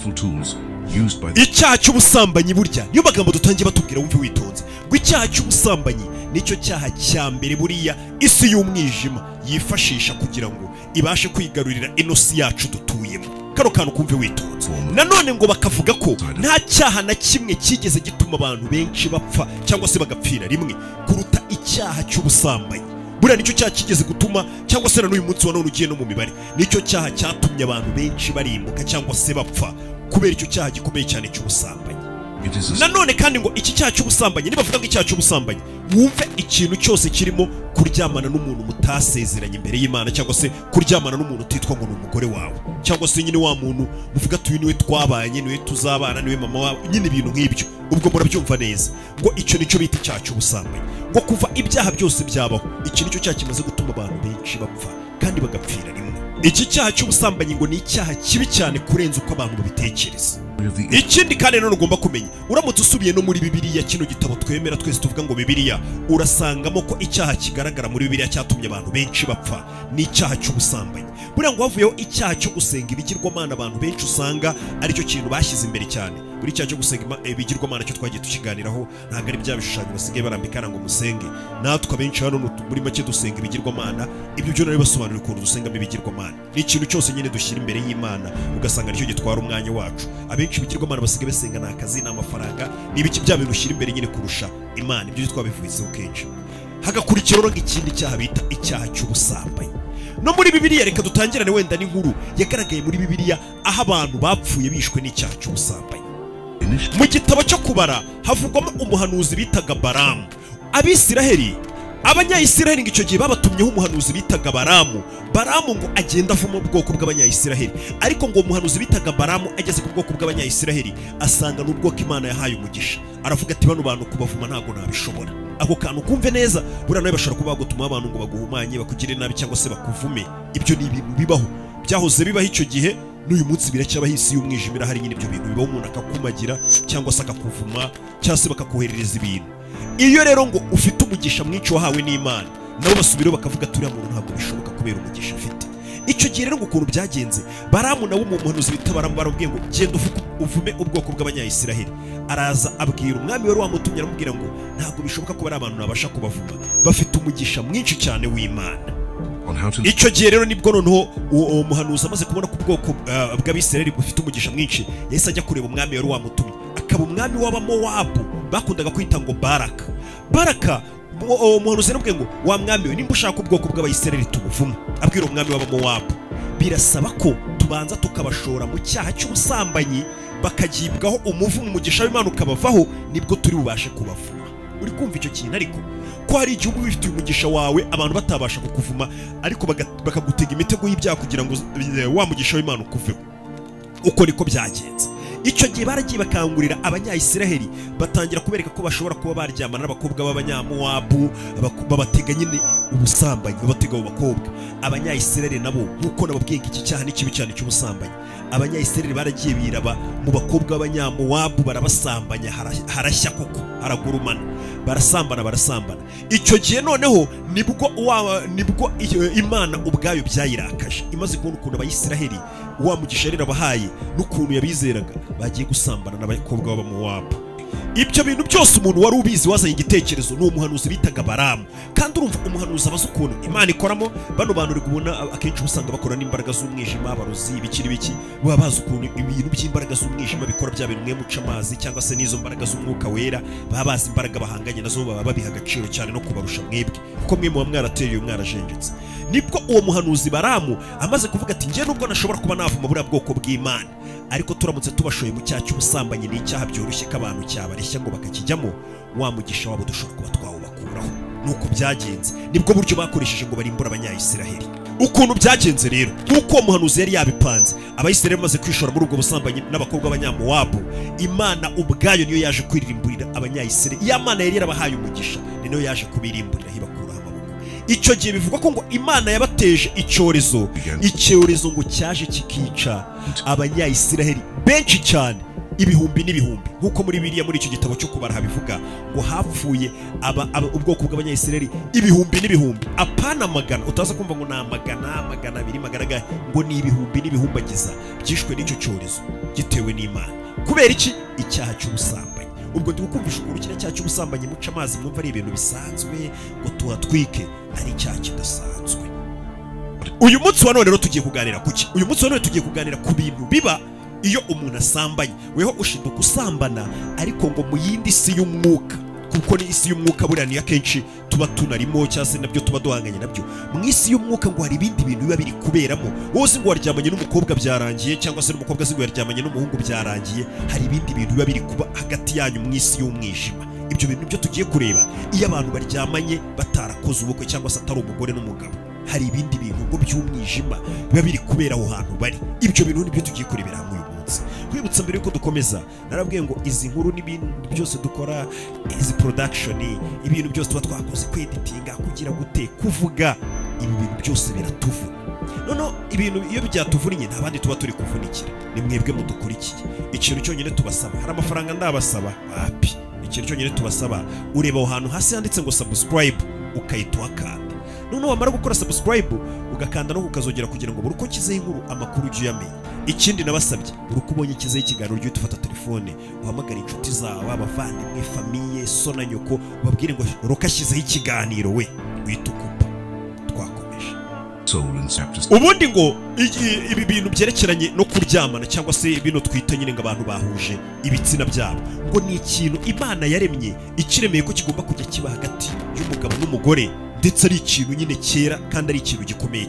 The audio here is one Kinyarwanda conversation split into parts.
powerful tools used by icyaha cy'ubusambanyi burya niyo magambo dutangiye batubwira wumve witonze ngo icyaha cy'ubusambanyi nicyo cyaha cya mbere buriya isi y'umwijima yifashisha kugira ngo ibashe kwigarurira inosi yacu dutuyemo. Kano kantu kumve witonze. Nanone ngo bakavuga ko nta cyaha na kimwe kigeze gituma abantu benshi bapfa cyangwa se bagapfira rimwe kuruta icyaha cy'ubusambanyi. Buriya nicyo cyaha kigeze gutuma cyangwa se na n'uyu munsi wa none ugiye no mu mibare nicyo cyaha cyatumye abantu benshi barimbuka cyangwa se bapfa kubera icyo cyaha gikomeye cyane cy'ubusambanyi. Nanone kandi ngo iki cyaha cy'ubusambanyi nibavuga ngo icyaha cy'ubusambanyi wumve ikintu cyose kirimo kuryamana n'umuntu mutasezeranye imbere y'Imana cyangwa se kuryamana n'umuntu utitwa ngo ni umugore wawe cyangwa se nyine wa muntu muvuga tuyu niwe twabanye niwe tuzabana niwe mama wawe nyine ibintu nk'ibyo ubwo murabyumva neza ngo icyo nicyo bita icyaha cy'ubusambanyi ngo kuva ibyaha byose byabaho iki nicyo cyaha kimaze gutuma abantu benshi bapfa kandi bagapfira rimwe. Iki cyaha cy'ubusambanyi ngo ni icyaha kibi cyane kurenza uko abantu babitekereza. Ikindi kandi none ugomba kumenya uramutse usubiye no muri Bibiliya kino gitabo twemera twese tuvuga ngo Bibiliya urasangamo ko icyaha kigaragara muri Bibiliya cyatumye abantu benshi bapfa ni icyaha cy'ubusambanyi. Buriya ngo havuyeho icyaha cyo gusenga ibigirwamana abantu benshi usanga aricyo kintu bashyize imbere cyane. Buri cyaha cyo gusenga ibigirwamana cyo twagiye tukiganiraho ntabwo ari bya bishushanyo basigaye barambikana ngo musenge. Natwe abenshi hano muri make dusenga ibigirwamana ibyo byo nari basobanurira ukuntu dusengamo ibigirwamana. Ni ikintu cyose nyine dushyira imbere y'Imana ugasanga nicyo gitwara umwanya wacu. Abenshi ibigirwamana basigaye basenga nta kazi n'amafaranga n'ibiki bya bintu ushyira imbere nyine kurusha Imana. Ibyo twabivuzeho kenshi. Hagakurikiraho ikindi cyaha bita icyaha cy'ubusambanyi. No muri Bibiliya reka dutangirane wenda n'inkuru yagaragaye muri Bibiliya aho abantu bapfuye bishwe n'icyaha cy'ubusambanyi. Mu gitabo cyo kubara havugwamo umuhanuzi bitaga Balamu. Abisiraheli Abanyayisiraheli icyo gihe babatumyeho umuhanuzi bitaga Balamu. Balamu ngo agenda avuma ubwoko bw'Abanyayisiraheli ariko ngo umuhanuzi bitaga Balamu ageze ku bwoko bw'Abanyayisiraheli asanga n'ubwoko Imana yahaye umugisha aravuga ati bano bantu kubavuma ntago nabishobora. Ako kantu kumve neza buriya nawe bashobora kuba bagutuma abantu ngo baguhumanye bakugire nabi cyangwa se bakuvume. Ibyo ni ibintu bibaho byahoze bibaho icyo gihe n'uyu munsi biracyabaho isi y'umwijima irahari nyine ibyo bintu bibaho umuntu akakumagira cyangwa se akakuvuma cyangwa se bakakoherereza ibintu. Iyo rero ngo ufite umugisha mwinshi wahawe n'Imana nabo basubiraho bakavuga turiya muntu ntabwo bishoboka kubera umugisha afite. Icyo gihe rero ngo ukuntu byagenze Balamu nawe mu muhanuzi bita Balamu barabwiye ngo genda uvume ubwoko bw'Abanyayisiraheli. Araza abwira umwami wari wamutumye aramubwira ngo ntabwo bishoboka ko bari abantu nabasha kubavuma bafite umugisha mwinshi cyane w'Imana. Icyo gihe rero nibwo noneho uwo muhanuzi amaze kubona ku bwoko bw'Abisiraheli bufite umugisha mwinshi yahise ajya kureba umwami wari wamutumye akaba umwami w'Abamowabu bakundaga kwita ngo Baraka. Baraka umuhanuzi aramubwiye ngo wa mwami we nimba ushaka ubwoko bw'Abayisiraheli tubuvuma abwira umwami w'Abamowabu birasaba ko tubanza tukabashora mu cyaha cy'ubusambanyi bakagibwaho umuvumo umugisha w'Imana ukabavaho nibwo turi bubashe kubavuma. Uri kumva icyo kintu ariko ko hari igihe uba wifitiye umugisha wawe abantu batabasha kukuvuma ariko bakagutega imitego y'ibyaha kugira ngo wa mugisha w'Imana ukuveho. Uko niko byagenze. Icyo gihe baragiye bakangurira Abanyayisiraheli batangira kubereka ko bashobora kuba baryamana n'abakobwa b'Abanyamowabu babatega nyine ubusambanyi babatega abo bakobwa. Abanyayisiraheli nabo nkuko nababwiye iki cyaha ni kibi cyane cy'ubusambanyi. Abanyayisiraheli baragiye biraba mu bakobwa b'Abanyamowabu barabasambanya harashya koko haragurumana barasambana. Icyo gihe noneho nibwo Imana ubwayo byayirakaje imaze kubona ukuntu Abayisiraheli wa mugisha rero bahaye n'ukuntu yabizeraga bagiye gusambana n'abakobwa b'Abamowabu. Ibyo bintu byose umuntu wari ubizi wazanye igitekerezo ni umuhanuzi bitaga Balamu. Kandi urumva umuhanuzi abaza ukuntu Imana ikoramo bano bantu uri kubona akenshi usanga bakora n'imbaraga z'umwijima barozi ibikiri biki baba bazi ukuntu ibintu by'imbaraga z'umwijima bikora bya bintu mwe muca amazi cyangwa se n'izo mbaraga z'umwuka wera baba bazi imbaraga bahanganye nazo baba babiha agaciro cyane no kubarusha mwebwe kuko mwe muba mwarateye mwarajenjetse. Nibwo uwo muhanuzi Balamu amaze kuvuga ati ngiye nubwo nashobora kuba navuma buriya bwoko bw'Imana ariko turamutse tubashoye mu cyaha cy'ubusambanyi n'icyaha byoroshye k'abantu cyabareshya ngo bakakijyamo wa mugisha wabo dushobora kuba twawubakuraho. Nuko byagenze nibwo buryo bakoresheje ngo barimbura Abanyayisiraheli. Ukuntu byagenze rero nuko uwo muhanuzi yari yabipanze Abayisiraheli bamaze kwishora muri ubwo busambanyi n'abakobwa b'Abanyamowabu Imana ubwayo niyo yaje kwiririmburira Abanyayisiraheli. Ya Mana yari yarabahaye umugisha niyo yaje kubirimburira hibakuraho amaboko. Icyo gihe bivugwa ko ngo Imana yabateje icyorezo ngo cyaje kikica Abanyayisiraheli benshi cyane ibihumbi n'ibihumbi, nk'uko muri Bibiliya muri icyo gitabo cyo kubara habivuga ngo hapfuye ubwoko bw'Abanyayisiraheli ibihumbi n'ibihumbi, apana magana. Utaza kumva ngo ni magana abiri magana gahe, ngo ni ibihumbi n'ibihumbagiza byishwe n'icyo cyorezo gitewe n'Imana. Kubera iki? Icyaha cy'ubusambanyi. Ubwo ndigukumvisha ukuntu kiriya cyaha cy'ubusambanyi muca amazi mwumva ari ibintu bisanzwe ngo tuhatwike, ari icyaha kidasanzwe. Uyu munsi wa none rero tugiye kuganira kuki? Uyu munsi wa none tugiye kuganira ku bintu biba iyo umuntu asambanye. Weho ushinzwe gusambana ariko ngo mu yindi si y'umwuka, kuko ni isi y'umwuka buriya ni akenshi tuba tunarimo cyangwa se nabyo tuba duhanganye nabyo. Mu isi y'umwuka ngo hari ibindi bintu biba biri kuberamo. Wowe uzi ngo waryamanye n'umukobwa byarangiye, cyangwa se n'umukobwa azi ngo yaryamanye n'umuhungu byarangiye, hari ibindi bintu biba biri kuba hagati yanyu mu isi y'umwijima. Ibyo bintu byo tugiye kureba iyo abantu baryamanye batarakoze ubukwe cyangwa se atari umugore n'umugabo, hari ibindi bintu ngo by'umwijima biba biri kubera aho hantu bari. Ibyo bintu nibyo tugiye kurebera hamwe uyu munsi. Kwibutsa mbere yuko dukomeza, narabwiye ngo izi nkuru n'ibintu byose dukora, izi production, ibintu byose tuba twakoze, kweditinga, kugira gute, kuvuga, ibi bintu byose biratuvuna. Noneho ibintu iyo byatuvunnye nta bandi tuba turi kuvunikira, ni mwebwe mudukurikiye. Ikintu cyonyine tubasaba, hari amafaranga ndabasaba wapi, ikintu cyonyine tubasaba, ureba aho hantu hasi handitse ngo subscribe ukayitwa kandi. Noneho wamara gukora subscribe ugakanda no kukazogera kugira ngo buri uko nshyizeho inkuru amakuru ujye uyamenya. Ikindi nabasabye, buri uko ubonye nshyizeho ikiganiro ujye ufata telefone uhamagara inshuti zawe, abavandimwe, famiye, so na nyoko, ubabwire ngo Roka ashyizeho ikiganiro, we wita ukupa. Twakomeje. Ubundi ngo ibi bintu byerekeranye no kuryamana cyangwa se bino twita nyine ngo abantu bahuje ibitsina byabo, ngo ni ikintu Imana yaremye ikiremeye ko kigomba kujya kiba hagati y'umugabo n'umugore, ndetse ari ikintu nyine cyera kandi ari ikintu gikomeye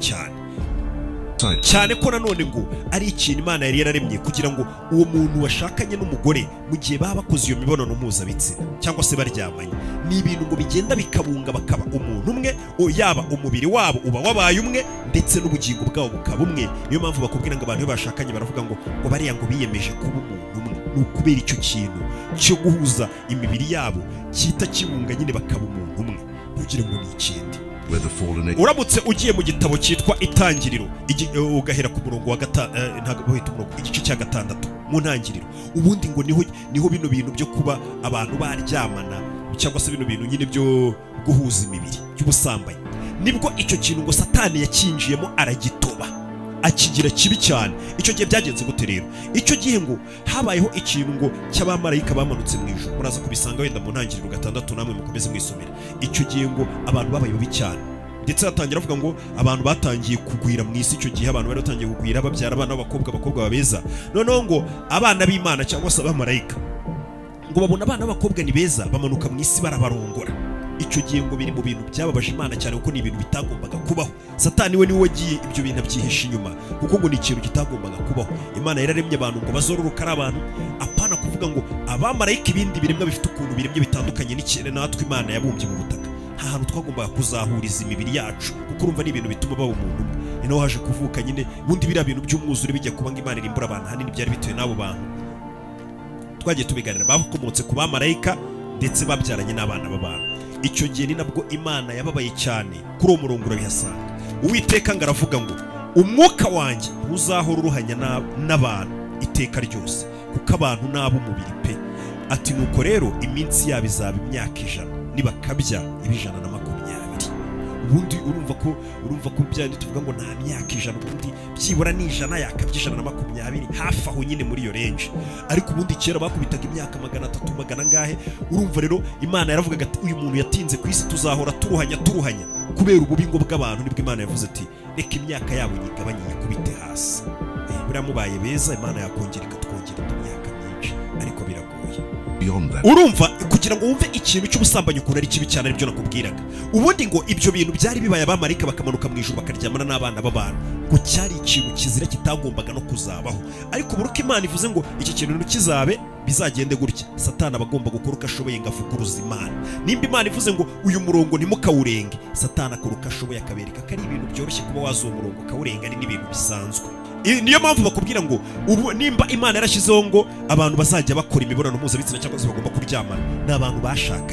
cyane ko nanone ngo ari ikintu Imana yari yararemye kugira ngo uwo muntu washakanye n'umugore mu gihe baba bakoze iyo mibonano mpuzabitsina cyangwa se baryamanye, ni ibintu ngo bigenda bikabunga bakaba umuntu umwe, yaba umubiri wabo uba wabaye umwe ndetse n'ubugingo bwabo bukaba umwe. Niyo mpamvu bakubwira ngo abantu iyo bashakanye baravuga ngo bariya ngo biyemeje kuba umuntu umwe. Ni ukubera icyo kintu cyo guhuza imibiri yabo cyita kibunga nyine bakaba umuntu umwe, kugira ngo ni ikindi. Uramutse ugiye mu gitabo cyitwa Itangiriro ugahera ku murongo wa igice cya 6 mu ntangiriro, ubundi ngo niho bino bintu byo kuba abantu baryamana cyangwa se bino bintu nyine byo guhuza imibiri by'ubusambanyi, nibwo icyo kintu ngo Satani yakinjiyemo aragitoba akigira kibi cyane. Icyo gihe byagenze gute rero? Icyo gihe ngo habayeho ikintu ngo cy'abamarayika bamanutse mu ijuru, muraza kubisanga wenda mu ntangiriro 6, namwe mukomeze mwisomera. Icyo gihe ngo abantu babaye babi cyane, ndetse hatangira avuga ngo abantu batangiye kugwira mu isi. Icyo gihe abantu bari batangiye kugwira, babyara abana b'abakobwa babeza. Noneho ngo abana b'Imana cyangwa se abamarayika ngo babona abana b'abakobwa ni beza, bamanuka mu isi barabarongora. Icyo gihe ngo biri mu bintu byababaje Imana cyane, kuko ni ibintu bitagombaga kubaho. Satani we niwe wagiye ibyo bintu abyihisha inyuma, kuko ngo ni ikintu kitagombaga kubaho. Imana yararemye abantu ngo bazororoka ari abantu, apana kuvuga ngo abamarayika ibindi biremwa bifite ukuntu biremye bitandukanye n'ikirere natwe Imana yabumbye mu butaka. Nta hantu twagombaga kuzahuriza imibiri yacu, kuko urumva ni ibintu bituma baba umuntu umwe. Ni naho haje kuvuka nyine bundi biriya bintu by'umwuzure bijya kuba ngo Imana irimbura abantu, hanini byari bitewe n'abo bantu twagiye tubiganira bakomotse ku bamarayika ndetse babyaranye n'abana b'abantu. Icyo gihe ni nabwo Imana yababaye cyane. Kuri uwo murongo urabihasanga. Uwiteka ngo aravuga ngo umwuka wanjye ntuzahora uruhanya n'abantu iteka ryose, kuko abantu n'ab'umubiri pe. Ati nuko rero iminsi yabo izaba imyaka 100, nibakabya 120. Ubundi urumva ko byandi tuvuga ngo nta myaka 100, ubundi byibura ni 100 yakabye 120, hafi aho nyine muri iyo range. Ariko ubundi kera bakubitaga imyaka 300 magana ngahe. Urumva rero Imana yaravugaga ati uyu muntu yatinze ku isi, tuzahora turuhanya kubera ububingo bw'abantu. Nibwo Imana yavuze ati reka imyaka yabo yigabanye yikubite hasi. Buriya mubaye beza Imana yakongera ikatwongera imyaka myinshi, ariko biragoye. Urumva kugira ngo wumve ikintu cy'ubusambanyi ukuntu ari kibi cyane, aribyo nakubwiraga. Ubundi ngo ibyo bintu byari bibaye abamarayika bakamanuka mu ijuru bakaryamana n'abana b'abantu, ngo cyari ikintu kizira kitagombaga no kuzabaho. Ariko buruko Imana ivuze ngo iki kintu ntikizabe, bizagende gutya, Satani abagomba gukora uko ashoboye ngo avuguruze Imana. Nimba Imana ivuze ngo uyu murongo ntimukawurenge, Satani akora uko ashoboye akabereka ko ari ibintu byoroshye kuba waza uwo murongo ukawurenga, ari n'ibintu bisanzwe. Niyo mpamvu bakubwira ngo ubu nimba Imana yarashyizeho ngo abantu bazajya bakora imibonano mpuzabitsina cyangwa se bagomba kuryamana n'abantu bashakanye,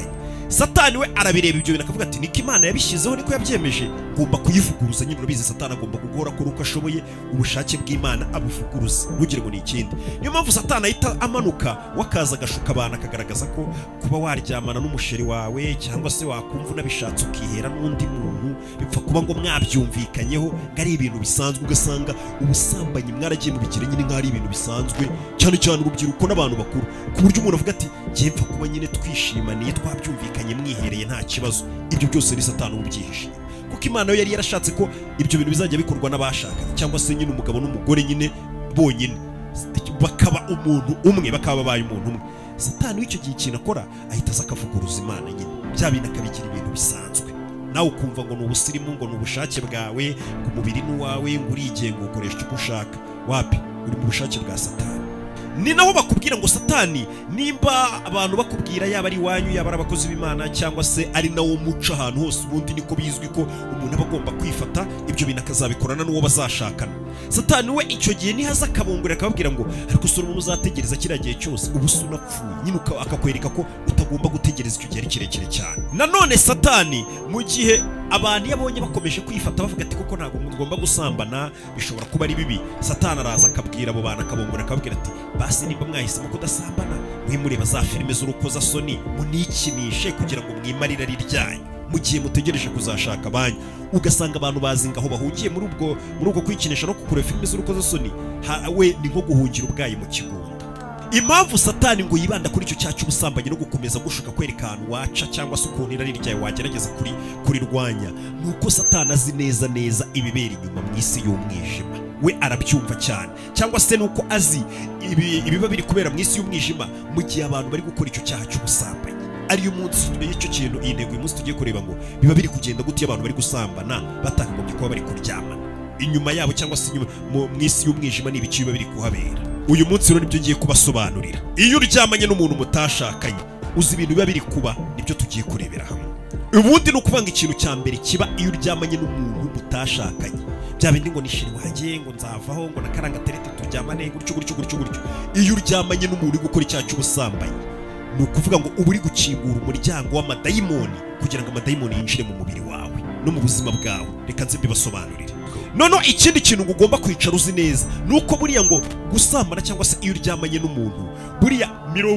Satani we arabireba ibyo bintu akavuga ati niko Imana yabishyizeho niko yabyemeje, ngomba kuyivuguruza. Nyine urabizi Satani agomba guhora akora uko ashoboye ubushake bw'Imana abuvuguruza, ntugire ngo ni ikindi. Niyo mpamvu Satani ahita amanuka wakaza agashuka abantu akagaragaza ko kuba waryamana n'umusheri wawe cyangwa se wakumva unabishatse ukihera n'undi muntu bipfa kuba ngo mwabyumvikanyeho ngo ari ibintu bisanzwe, ugasanga ubusambanyi mwaragiye mu bikire nyine nk'ari ibintu bisanzwe, cyane cyane urubyiruko n'abantu bakuru, ku buryo umuntu avuga ati ngiye mpfa kuba nyine twishimaniye twabyumvikanye mwihereye nta kibazo. Ibyo byose ni Satani ubyihishe, kuko Imana yo yari yarashatse ko ibyo bintu bizajya bikorwa n'abashakanye cyangwa se nyine umugabo n'umugore nyine bonyine bakaba umuntu umwe, bakaba babaye umuntu umwe. Satani w'icyo gihe ikintu akora ahita aza akavuguruza Imana nyine, bya bintu akabigira ibintu bisanzwe. Nawe ukumva ngo ni ubusirimu, ngo ni ubushake bwawe, ngo umubiri n'uwawe, ngo urigenga ukoresha icyo ushaka. Wapi, uri mu bushake bwa Satani. Ni naho bakubwira ngo Satani nimba abantu bakubwira yaba ari iwanyu yaba ari abakozi b'Imana cyangwa se ari nawo muco ahantu hose, ubundi niko bizwi ko umuntu aba agomba kwifata ibyo bintu akazabikorana n'uwo bazashakana. Satani we icyo gihe nihaza akabungurira akababwira ngo ariko sura umuntu uzategereza kiriya gihe cyose ubu se unapfuye, nyine akakwereka ko utagomba gutegereza icyo gihe ari kirekire cyane. Nanone Satani mu gihe abantu yabonye bakomeje kwifata bavuga ati koko ntabwo mugomba gusambana, bishobora kuba ari bibi, Satani araza akabwira abo bantu akabungurira akababwira ati basi nimba mwahisemo kudasambana mwimureba za filime z'urukozasoni munikinishe kugira ngo mwimarire ari ryanyu mu gihe mutegereje kuzashaka banyu. Ugasanga abantu bazinga aho bahungiye muri ubwo kwikinisha no kureba filime z'urukozasoni, we ni nko guhungira ubwayi mu kigunda. Impamvu Satani ngo yibanda kuri icyo cyacu ubusambanyi no gukomeza gushuka kwereka ahantu waca cyangwa se ukuntu irari ryawe wagerageza kurirwanya, nuko Satani azi neza ibibera inyuma mu isi y'umwijima. We arabyumva cyane, cyangwa se nuko azi ibiba biri kubera mu isi y'umwijima mu gihe abantu bari gukora icyo cyaha cy'ubusambanyi. Ariyo munsi y'icyo kintu, iyi ntego uyu munsi tugiye kureba ngo biba biri kugenda gute abantu bari gusambana batakagombye kuba bari kuryamana. Inyuma yabo cyangwa se mu isi y'umwijima ni ibiki biba biri kuhabera. Uyu munsi rero nibyo ngiye kubasobanurira. Iyo uryamanye n'umuntu mutashakanye uzi ibintu biba biri kuba, nibyo tugiye kurebera hamwe. Ubundi ni ukuvanga ikintu cya mbere kiba iyo uryamanye n'umuntu mutashakanye, bya bindi ngo nishiri wanjye ngo nzavaho ngo nakaranga terete turyamane gutyo. Iyo uryamanye n'umuntu uri gukora icyaha cy'ubusambanyi, ni ukuvuga ngo uba uri gukingura umuryango w'amadayimoni kugira ngo amadayimoni yinjire mu mubiri wawe no mu buzima bwawe. Reka nze mbibasobanurire. Noneho ikindi kintu ugomba kwicara uzi neza nuko buriya ngo gusambana cyangwa se iyo uryamanye n'umuntu, buriya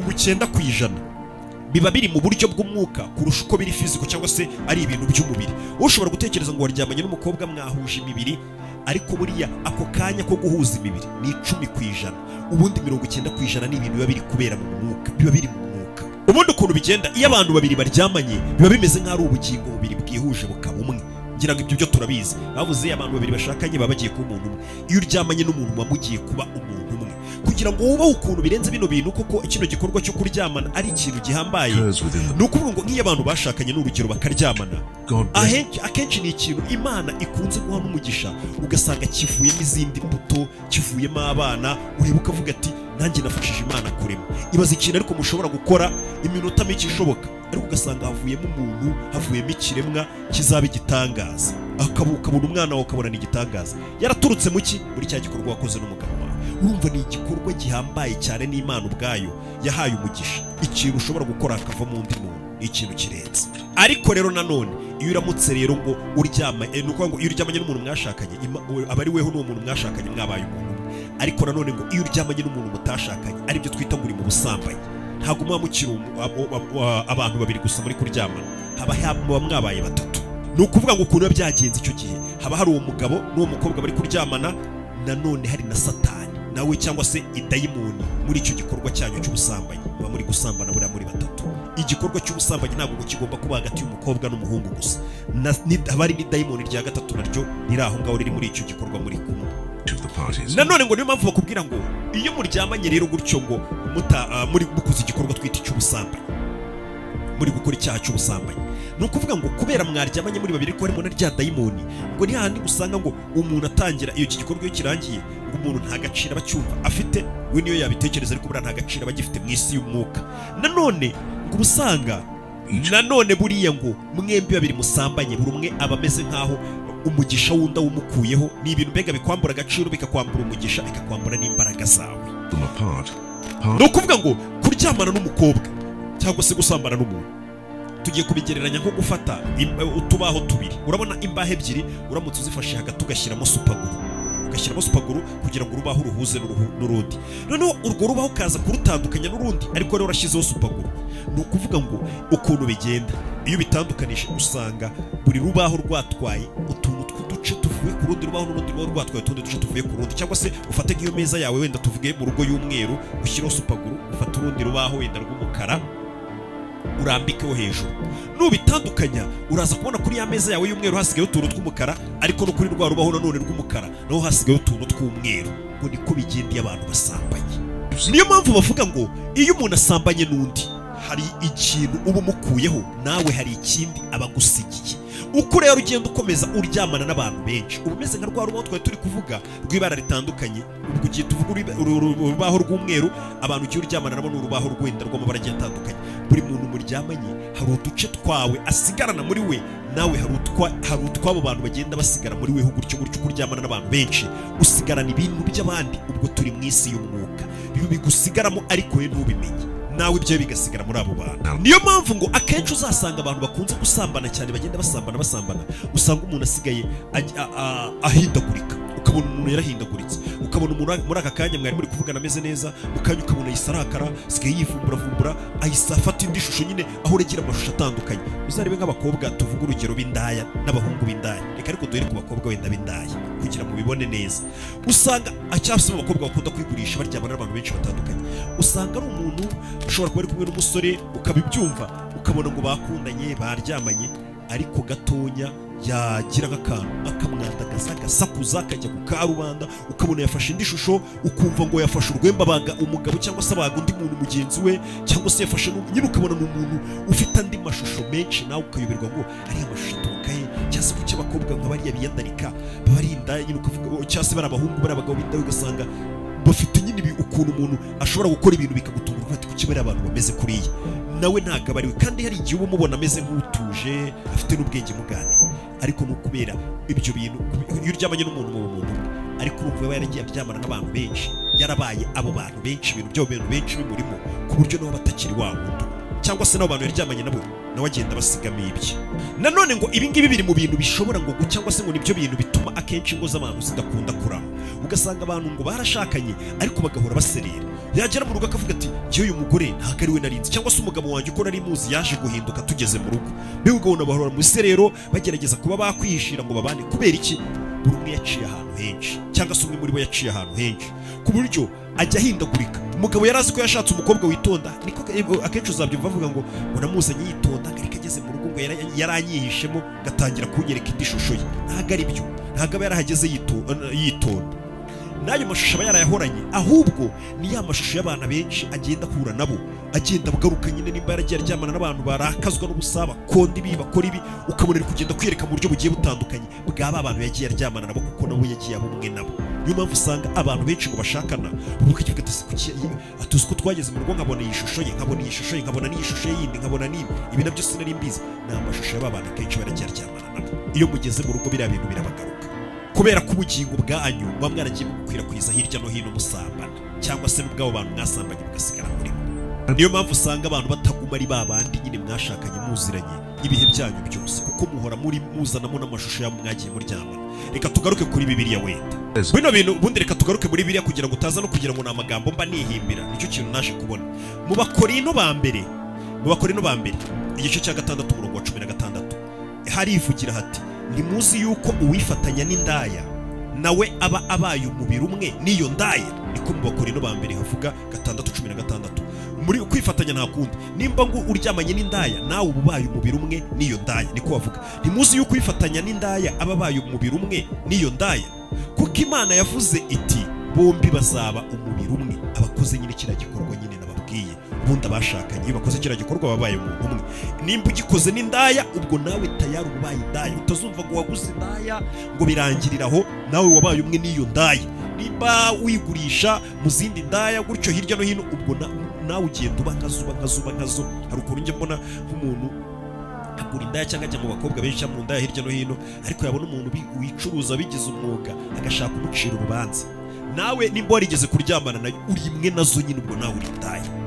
90% biba biri mu buryo bw'umwuka kurusha uko biri fiziko cyangwa se ari ibintu by'umubiri. Ushobora gutekereza ngo waryamanye n'umukobwa mwahuje imibiri, ariko buriya ako kanya ko guhuza imibiri ni 10%, ubundi 90% ni ibintu biba biri kubera mu mwuka, biba biri mu mwuka. Ubundi ukuntu bigenda iyo abantu babiri baryamanye biba bimeze nk'ari ubugingo bubiri bwihuje bukaba umwe. Ngira ngo ibyo byo turabizi, bavuze abantu babiri bashakanye baba bagiye kuba umuntu umwe. Iyo uryamanye n'umuntu muba mugiye kuba umuntu umwe. Kugira ngo wubahe ukuntu birenze bino bintu, kuko kino gikorwa cyo kuryamana ari ikintu gihambaye, ni ukuvuga ngo nk'iyo abantu bashakanye n'urugero bakaryamana, akenshi ni ikintu Imana ikunze guha n'umugisha, ugasanga kivuyemo izindi mbuto, kivuyemo abana, ureba ukavuga ati nanjye nafashije Imana kurema. Ibaza ikintu ariko mushobora gukora iminota mike ishoboka, ariko ugasanga havuyemo umuntu, havuyemo ikiremwa kizaba igitangaza, ukabona umwana wawe ukabona ni igitangaza, yaraturutse mu ki muri cya gikorwa wakoze n'umugabo wawe. Urumva ni igikorwa gihambaye cyane n'Imana ubwayo yahaye umugisha. Ikintu ushobora gukora hakava mu undi muntu ni ikintu kirenze. Ariko rero nanone iyo uramutse rero ngo uryamanye, nuko ngo iyo uryamanye n'umuntu mwashakanye aba ari weho n'uwo muntu mwashakanye mwabaye umuntu umwe. Ariko nanone ngo iyo uryamanye n'umuntu mutashakanye, ari byo twita ngo uri mu busambanyi, ntabwo muba mukiri abantu babiri gusa muri kuryamana, haba mwabaye batatu. Ni ukuvuga ngo ukuntu biba byagenze icyo gihe, haba hari uwo mugabo n'uwo mukobwa bari kuryamana, nanone hari na Satani nawe cyangwa se idayimoni muri icyo gikorwa cyanyu cy'ubusambanyi. Muba muri gusambana buriya muri batatu. Igikorwa cy'ubusambanyi ntabwo kigomba kuba hagati y'umukobwa n'umuhungu gusa, haba hari n'idayimoni rya gatatu naryo riri aho ngaho riri muri icyo gikorwa muri kumwe. Nanone ngo niyo mpamvu bakubwira ngo iyo muryamanye rero gutyo ngo muri gukoza igikorwa twita cy'ubusambanyi, muri gukora icyaha cy'ubusambanyi, ni ukuvuga ngo kubera mwaryamanye muri babiri ko harimo na rya dayimoni, ngo ni hahandi usanga ngo umuntu atangira iyo iki gikorwa iyo kirangiye ngo umuntu nta gaciro aba acyumva afite, we niyo yabitekereza ariko buriya nta gaciro aba agifite mu isi y'umwuka. Nanone ngo ubusanga nanone buriya ngo mwembi babiri musambanye, buri umwe aba ameze nk'aho umugisha wunda wumukuyeho. Ni ibintu mbega bikwambura agaciro, bikakwambura umugisha, bikakwambura n'imbaraga zawe. Ni ukuvuga ngo kuryamana n'umukobwa cyangwa se gusambana n'umuntu, tugiye kubigereranya nko gufata utubaho tubiri. Urabona imbaho ebyiri uramutse uzifashe hagati ugashyiramo supaguru kugira ngo urubaho ruhuze n'urundi. Noneho urwo rubaho kaza kurutandukanya n'urundi, ariko rero urashyizeho supaguru. Ni ukuvuga ngo ukuntu bigenda iyo bitandukanije usanga buri rubaho rwatwaye utuntu tw'uduce tuvuye ku rundi rubaho, n'urundi rubaho rwatwaye utundi duce tuvuye ku rundi. Cyangwa se ufate nk'iyo meza yawe wenda tuvuge mu rugo y'umweru, ushyiraho supaguru, ufate urundi rubaho wenda rw'umukara urambikeho hejuru. Nubitandukanya uraza kubona kuri ya meza yawe y'umweru hasigaye utuntu tw'umukara, ariko no kuri rwa rubaho nanone rw'umukara naho hasigaye utuntu tw'umweru. Ngo niko bigendeye abantu basambanye. Niyo mpamvu bavuga ngo iyo umuntu asambanye n'undi hari ikintu uba umukuyeho, nawe hari ikindi abagusigiye. Uko rero ugenda ukomeza uryamana n'abantu benshi uba umeze nka rwa rubaho twari turi kuvuga rw'ibara ritandukanye. Ubwo ugiye tuvuga urubaho rw'umweru, abantu ugiye uryamana nabo n'urubaho rwenda rw'amabara agiye atandukanye. Buri muntu muryamanye hari uduce twawe asigarana muri we, nawe hari utwabo bantu bagenda basigara muri we. Gutyo kuryamana n'abantu benshi usigarana ibintu by'abandi. Ubwo turi mu isi y'umwuka, bibi bigusigaramo ariko we ntubimenye, nawe ibyo bigasigara muri abo bantu. Niyo mpamvu ngo akenshi uzasanga abantu bakunze gusambana cyane bagenda basambana, usanga umuntu asigaye ahindagurika. Ukabona umuntu yarahindaguritse, ukabona umuntu muri aka kanya mwari muri kuvugana ameze neza, ukanya ukabona ahise arakara, asigaye yivumbura, ahise afata indi shusho nyine aho uregera amashusho atandukanye. Uzarebe nk'abakobwa tuvuga urugero b'indaya n'abahungu b'indaya, reka ariko duhere ku bakobwa wenda b'indaya kugira ngo bibone neza. Usanga acyafise abakobwa bakunda kwigurisha baryamana n'abantu benshi batandukanye. Usanga ari umuntu ushobora kuba ari kumwe n'umusore ukabibyumva, ukabona ngo bakundanye baryamanye, ariko gatonya yagira nk'akantu akamwandagaza agasakuza akajya ku karubanda, ukabona yafashe indi shusho, ukumva ngo yafashe urwemba abaga umugabo cyangwa se abaga undi muntu mugenzi we, cyangwa se yafashe nyine ukabona ni umuntu ufite andi mashusho menshi, nawe ukayoberwa ngo ariya mashusho aturuka he, cyangwa se kuki abakobwa nka bariya biyandarika babarinda nyine ukavuga, cyangwa se bari abahungu bari abagabo bindawe ugasanga bafite nyine ukuntu umuntu ashobora gukora ibintu bikagutungura ati kuki bari abantu bameze kuriya. Nawe ntabwo abariwe, kandi hari igihe uba umubona ameze nk'utuje afite n'ubwenge mugani, ariko ni ukubera ibyo bintu. Iyo uryamanye n'umuntu mu muntu umwe, ariko urumva yaba yaragiye aryamana n'abantu benshi, yarabaye abo bantu benshi, ibintu by'abo bantu benshi bimurimo, ku buryo nabo batakiri wa wundi, cyangwa se n'abo bantu yaryamanye nabo nawe agenda basigamo ibye. Nanone ngo ibi ngibi biri mu bintu bishobora ngo cyangwa se ngo nibyo bintu bituma akenshi ingo z'abantu zidakunda kurama. Ugasanga abantu ngo barashakanye ariko bagahora baserera, yagera mu rugo akavuga ati njyewe uyu mugore ntabwo ari we narinzi, cyangwa se umugabo wanjye uko nari muzi yaje guhinduka tugeze mu rugo. Mbega ugabona bahora mu iserero bagerageza kuba bakwihishira ngo babane. Kubera iki? Buri umwe yaciye ahantu henshi, cyangwa se umwe muri bo yaciye ahantu henshi, ku buryo ajya ahindagurika. Umugabo yarazi ko yashatse umukobwa witonda, niko akenshi uzabyumva avuga ngo namuzanye yitonda, ariko ageze mu rugo ngo yaranyihishemo gatangira kunyereka indi shusho ye. Ntabwo ari byo, ntabwo aba yarahageze yitonda. N'ayo mashusho aba yarayahoranye, ahubwo ni ya mashusho y'abantu benshi agenda ahura nabo, agenda agaruka nyine. Nimba yaragiye aryamana n'abantu barakazwa n'ubusaba, konda ibi bakora ibi, ukabona ari kugenda kwiyereka mu buryo bugiye butandukanye bw'aba abantu yagiye aryamana nabo, kuko nabo yagiye aba umwe nabo. Niyo mpamvu usanga abantu benshi ngo bashakana ukakivuga ati uzi ko twageze mu rugo nkabona iyi shusho ye, nkabona iyi shusho ye, nkabona n'iyi shusho yindi, nkabona n'ibi. Ibi nabyo sinari mbizi, ni amashusho y'aba bantu akenshi baragiye aryamana nabo. Iyo mugeze mu rugo biriya bintu birabagaruka, kubera ko ubugingo bwanyu muba mwaragiye gukwirakwiza hirya no hino musambana, cyangwa se n'ubwabo bantu mwasambanye mugasigara muri bo. Niyo mpamvu usanga abantu bataguma ari babandi nyine mwashakanye muziranye ibihe byanyu byose, kuko muhora muri muzanamo n'amashusho y'abo mwagiye muryamana. Reka tugaruke kuri Bibiliya wenda. Bino bintu ubundi reka tugaruke muri Bibiliya kugira ngo utaza no kugira ngo ni amagambo mba nihimbira. Nicyo kintu naje kubona mu Bakorinto ba mbere, igice cya 6 umurongo wa 16 harivugira hati ntimuzi yuko uwifatanya n'indaya nawe aba abaye umubiri umwe n'iyo ndaya. Niko mu Bakorinto ba mbere havuga 6:16. Muri kwifatanya nta kundi, nimba ngo uryamanye n'indaya nawe uba ubaye umubiri umwe n'iyo ndaya. Niko bavuga ntimuzi yuko uwifatanya n'indaya aba abaye umubiri umwe n'iyo ndaya, kuko Imana yavuze iti bombi bazaba umubiri umwe. Abakoze nyine kiriya gikorwa nyine nababwiye, ubundi abashakanye iyo bakoze kiriya gikorwa babaye umuntu umwe. Nimba ugikoze n'indaya, ubwo nawe tayari ubaye indaya. Utazumva ngo waguze indaya ngo birangirira aho, nawe wabaye umwe n'iyo ndaya. Nimba wigurisha mu zindi ndaya gutyo hirya no hino, ubwo nawe ugenda uba nkazo. Hari ukuntu njya mbona nk'umuntu agura indaya cyangwa ajya mu bakobwa benshi mu ndaya hirya no hino, ariko yabona umuntu wicuruza bigize umwuga agashaka kumucira urubanza. Nawe nimba warigeze kuryamana nayo uri imwe nazo nyine, ubwo nawe uri indaya.